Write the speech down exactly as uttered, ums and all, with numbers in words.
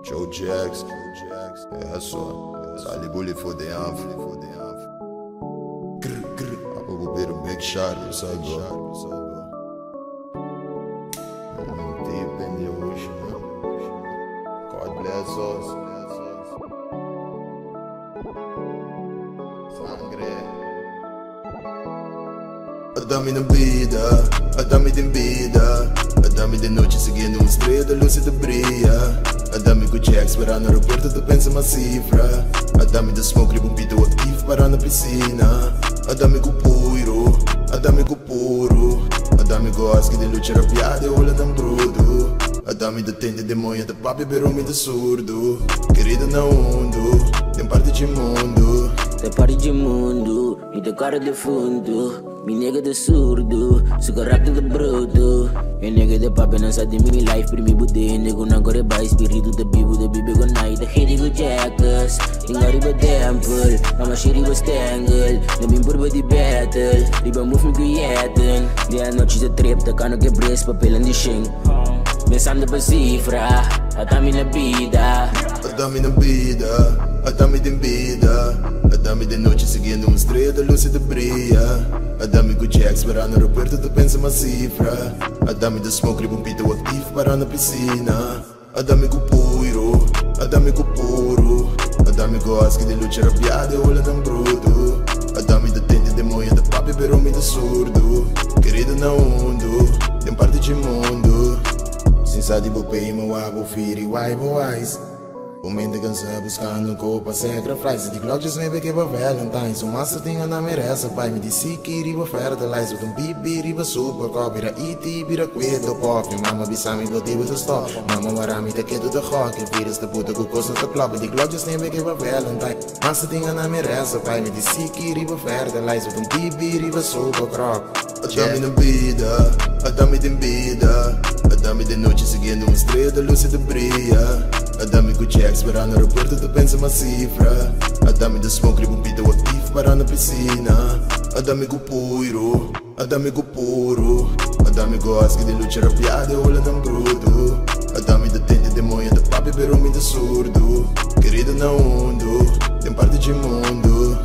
Joe Jax, é só, Sally Bully for the Anf, grr grr, I'll beber um big shot, sabe? Deep in the ocean, God bless us. Sangre. Dá-me na vida, dá-me de vida, dá-me de noite seguindo uma estrela da luz e de brilha. Dá-me com o Jack esperar no aeroporto, tu pensa uma cifra. Dá-me de smoke, um pito ativo para na piscina. Dá-me com o puro, dá-me com o puro. Dá-me gosto de luta rapiada e olha tão bruto. Dá-me de tende de monha, de papi, berume de surdo. Querido na mundo, tem parte de mundo. Tem parte de mundo, e tem cara de fundo. Me nega de surdo, suga rápido de bruto. Eu nega de papi, não sabe de mini life. Primi bude, nego não gore ba espírito de bibo, de bibo go night. De hedi go jackas, inga riba temple. Mama shi riba stangle, de min burba di battle. Riba move me go yaten. De a noite de trip, de cano que brace, papel and de shing. Pensando pra cifra, dá-me na vida. Dá-me na vida, dá-me de vida. Dá-me de noite seguindo uma estrela da luz e de brilha. Dá-me com o Jack esperar no aeroporto, tu pensa uma cifra. Dá-me de smoke, um pito ativo para na piscina. Dá-me com o puro, dá-me com o puro. Dá-me gosto de luta rapiada e olha tão bruto. Dá-me de tende de monha, de papi, berume de surdo. Querido na mundo, tem parte de mundo. Sinsa de bopei, meu abo, firi, wai, boys. O mente cansa buscando copa, sacrifice. De Glock just maybe give a Valentine's. O massa tinha na merece, pai. Me disse que riba fertilize. Um bibi, riba super cop. Bira iti, bira quedo pop. Mama bisami, do divo to stop. Mama warami, te quedo de rock. Vírus de puta, com coisa da club. De Glock just maybe give a Valentine. Massa tinha na merece, pai. Me disse que riba fertilize. Um bibi, riba super crop. Dá-me na vida, dá-me de vida. Dá-me de noite seguindo uma estrela da luz e de brilha. Dá-me com o Jack esperar no aeroporto, tu pensa uma cifra. Dá-me de smoke, um pito ativo para na piscina. Dá-me com o puro, dá-me com o puro. Dá-me gosto de luta rapiada e olha tão bruto. Dá-me de tende de monha, de papi, berume de surdo. Querido na mundo, tem parte de mundo.